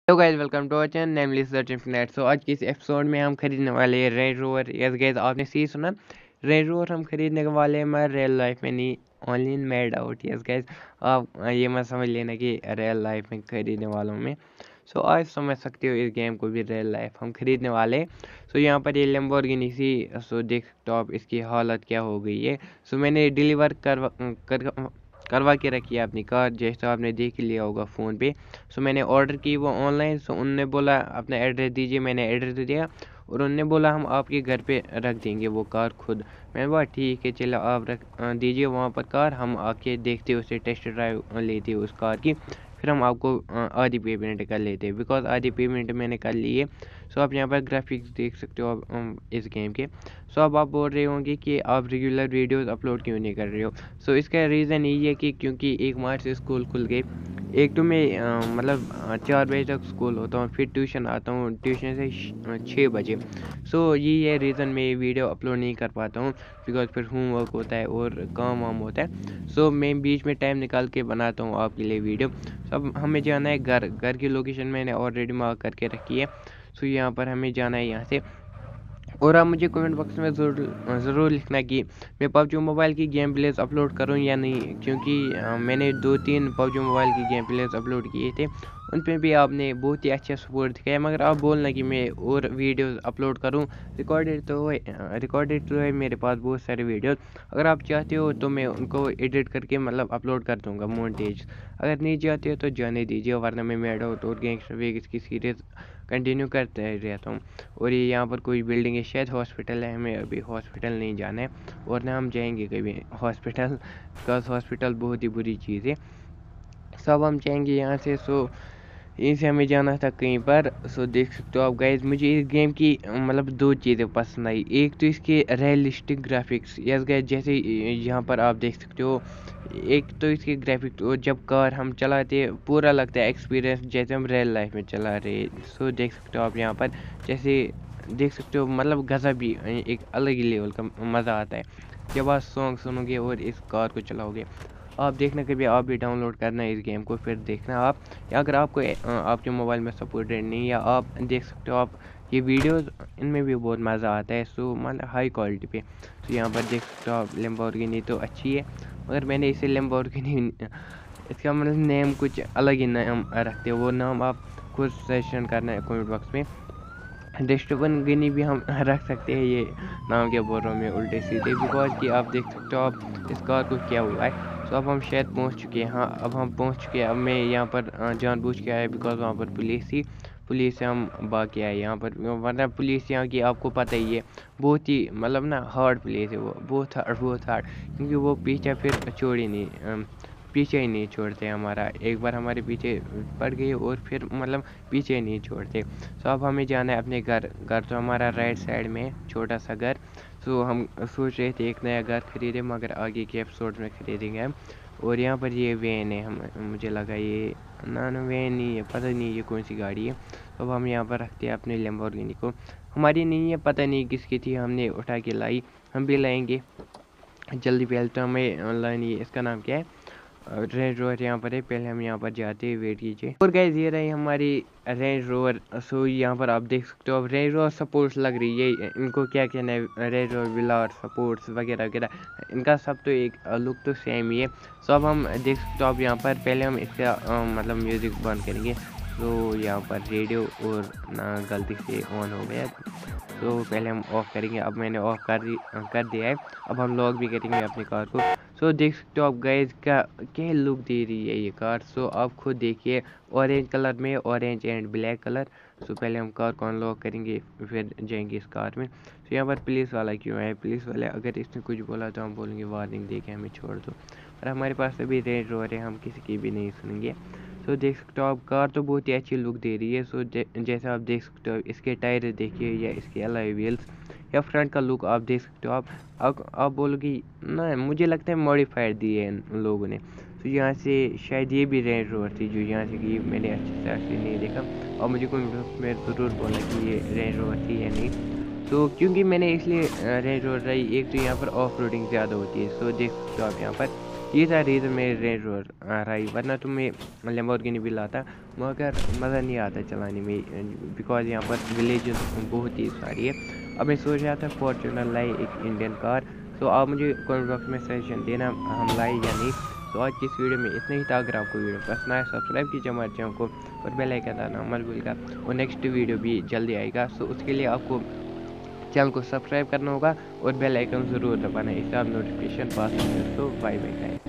Hello guys, welcome to our channel namely search infinite. So आज के इस episode में हम खरीदने वाले हैं रेंज रोवर। यस गाइस, आपने सही सुना, रेंज रोवर हम खरीदने वाले हैं मगर रियल लाइफ में नहीं, only in MadOut. Yes guys, आप ये मत समझ लेना कि रियल लाइफ में खरीदने वालों में। सो आज समझ सकते हो इस गेम को भी रियल लाइफ हम खरीदने वाले। सो यहाँ पर ये लैम्बोर्गिनी सी, सो देख सकते हो आप इसकी हालत क्या हो गई है। सो मैंने डिलीवर करवा के रखी है अपनी कार, जैसे आपने देख लिया होगा फ़ोन पे। सो मैंने ऑर्डर की वो ऑनलाइन। सो उनने बोला अपना एड्रेस दीजिए, मैंने एड्रेस दिया और उनने बोला हम आपके घर पे रख देंगे वो कार खुद। मैंने बोला ठीक है, चलो आप रख दीजिए वहाँ पर कार, हम आके देखते उसे टेस्ट ड्राइव लेते उस कार की, फिर हम आपको आधी पेमेंट कर लेते हैं, बिकॉज आधी पेमेंट मैंने कर ली है। सो आप यहाँ पर ग्राफिक्स देख सकते हो आप इस गेम के। सो अब आप बोल रहे होंगे कि आप रेगुलर वीडियोस अपलोड क्यों नहीं कर रहे हो। सो इसका रीज़न यही है कि क्योंकि 1 मार्च से स्कूल खुल गए। एक तो मैं मतलब 4 बजे तक स्कूल होता हूँ, फिर ट्यूशन आता हूँ, ट्यूशन से 6 बजे। सो यही है रीज़न मैं वीडियो अपलोड नहीं कर पाता हूँ, बिकॉज फिर होमवर्क होता है और काम वाम होता है। सो मैं बीच में टाइम निकाल के बनाता हूँ आपके लिए वीडियो। अब हमें जाना है घर की लोकेशन मैंने ऑलरेडी मार्क करके रखी है। सो यहाँ पर हमें जाना है यहाँ से। और आप मुझे कमेंट बॉक्स में ज़रूर लिखना कि मैं पबजी मोबाइल की गेम प्लेस अपलोड करूं या नहीं, क्योंकि मैंने 2-3 पबजी मोबाइल की गेम प्लेस अपलोड किए थे, उन पे भी आपने बहुत ही अच्छा सपोर्ट दिखाया। मगर आप बोलना कि मैं और वीडियोस अपलोड करूं। रिकॉर्डेड तो है मेरे पास बहुत सारे वीडियोस। अगर आप चाहते हो तो मैं उनको एडिट करके मतलब अपलोड कर दूंगा मोन्टेज। अगर नहीं चाहते हो तो जाने दीजिए, वरना मैं मैडआउट और गैंगस्टर वेगस की सीरीज़ कंटिन्यू करते रहता हूँ। और ये यहाँ पर कोई बिल्डिंग है, शायद हॉस्पिटल है, हमें अभी हॉस्पिटल नहीं जाना है और ना हम जाएंगे कभी हॉस्पिटल, बिकॉज हॉस्पिटल बहुत ही बुरी चीज़ है। सब हम जाएंगे यहाँ से। सो यहीं से हमें जाना था कहीं पर। सो देख सकते हो आप गाइज, मुझे इस गेम की मतलब 2 चीज़ें पसंद आई। एक तो इसके रियलिस्टिक ग्राफिक्स, यस गाइज, जैसे यहाँ पर आप देख सकते हो। एक तो इसके ग्राफिक्स, और जब कार हम चलाते हैं पूरा लगता है एक्सपीरियंस जैसे हम रियल लाइफ में चला रहे। सो देख सकते हो आप यहाँ पर, जैसे देख सकते हो मतलब गज़ब भी एक अलग ही लेवल का मज़ा आता है जब आप सॉन्ग सुनोगे और इस कार को चलाओगे। आप देखना कभी, आप भी डाउनलोड करना इस गेम को, फिर देखना आप, या अगर आपको आपके मोबाइल में सपोर्टेड नहीं, या आप देख सकते हो आप ये वीडियोस, इनमें भी बहुत मज़ा आता है। सो मतलब हाई क्वालिटी पे। तो यहाँ पर देख सकते हो आप, लैम्बोर्गिनी तो अच्छी है, मगर मैंने इसे लैम्बोर्गिनी, इसका मतलब नेम कुछ अलग ही नाम रखते हो, वो नाम आप खुद सजेशन करना है कमेंट बॉक्स में। डिस्टर्बन गिनी भी हम रख सकते हैं, ये नाम क्या बोल रहा हूँ मैं उल्टे सीधे, बिकॉज कि आप देख सकते हो आप इस कार को क्या हुआ है। सो अब हम शायद पहुँच चुके हैं। हाँ, अब हम पहुँच चुके हैं। अब मैं यहाँ पर जानबूझ के आया बिकॉज वहाँ पर पुलिस थी, पुलिस से हम भाग के आए यहाँ पर, वरना पुलिस यहाँ की आपको पता ही है, बहुत ही मतलब ना हार्ड प्लेस है वो, बहुत हार्ड, क्योंकि वो पीछे फिर छोड़ ही नहीं, पीछे ही नहीं छोड़ते हमारा। एक बार हमारे पीछे पड़ गए और फिर मतलब पीछे ही नहीं छोड़ते। सो अब हमें जाना है अपने घर तो हमारा राइट साइड में छोटा सा घर। सो हम सोच रहे थे एक नया घर खरीदें, मगर आगे के एपिसोड में खरीदेंगे हम। और यहाँ पर ये वैन है, हम मुझे लगा ये ना वैन नहीं है, पता नहीं ये कौन सी गाड़ी है। तो अब हम यहाँ पर रखते हैं अपने लैम्बोर्गिनी को, हमारी नहीं है, पता नहीं किसकी थी, हमने उठा के लाई, हम भी लाएंगे जल्दी। पहले तो हमें लानी है, इसका नाम क्या है, रेंज रोवर यहाँ पर है, पहले हम यहाँ पर जाते हैं, वेट कीजिए। और गाइस ये रही हमारी रेंज रोवर। सो यहाँ पर आप देख सकते हो अब रेंज रोवर सपोर्ट्स लग रही है, इनको क्या कहना है, रेंज रोवर विलार सपोर्ट्स वगैरह वगैरह, इनका सब तो एक लुक तो सेम ही है। सो अब हम देख सकते हो अब यहाँ पर, पहले हम इसका मतलब म्यूज़िक बंद करेंगे। तो यहाँ पर रेडियो और ना गलती से ऑन हो गया, तो पहले हम ऑफ़ करेंगे। अब मैंने ऑफ़ कर दिया है। अब हम लॉक भी करेंगे अपनी कार को। सो देख सकते हो आप गाइस, क्या लुक दे रही है ये कार। सो आप खुद देखिए, ऑरेंज कलर में, orange and black colour. So पहले हम कार को अनलॉक करेंगे, फिर जाएंगे इस कार में। तो यहाँ पर पुलिस वाला क्यों है, पुलिस वाले अगर इसने कुछ बोला तो हम बोलेंगे वार्निंग दे के हमें छोड़ दो, और हमारे पास अभी रेंज रोवर है, हम किसी की भी नहीं सुनेंगे। सो देख सकते हो आप, कार तो बहुत ही अच्छी लुक दे रही है। सो जैसा आप देख सकते हो, इसके टायर देखिए, या इसके अलॉय व्हील्स, या फ्रंट का लुक आप देख सकते हो। आप बोलोगे ना, मुझे लगता है मॉडिफाइड दिए हैं उन लोगों ने। तो यहाँ से शायद ये भी रेंज रोवर थी जो यहाँ से गई, मैंने अच्छे से एक्चुअली नहीं देखा, और मुझे कोई में ज़रूर बोला कि ये रेंज रोवर थी या नहीं। तो क्योंकि मैंने इसलिए रेंज रोवर रही, एक तो यहाँ पर ऑफ रोडिंग ज़्यादा होती है। सो देख सकते हो आप यहाँ पर, یہ تھا ریزن میرے رینج روور آ رہی، ورنہ تو میں لیمبورگینی بھی لاتا مگر مزہ نہیں آتا چلانے میں، بیکاز یہاں پر ولیجز بہت ہی ساری ہے۔ اب میں سوچ رہا تھا فارچونر لائے ایک انڈین کار، سو آپ مجھے کمنٹ باکس میں سجیشن دینا ہم لائے یا نہیں۔ سو آج کی اس ویڈیو میں اتنا ہی تھا، اگر آپ کو ویڈیو پسند آیا سبسکرائب کیجیے ہمارے چینل کو اور بیل آئکن دبانا مت بھول گا، اور نیکسٹ ویڈیو بھی جلدی آئے گا، سو اس کے لیے آپ کو چینل کو سبسکرائب کرنا ہوگا اور بیل آئکن ضرور دبانا ہے، اس سے آپ نوٹیفکیشن پا سکتے ہیں۔ So bye bye guys.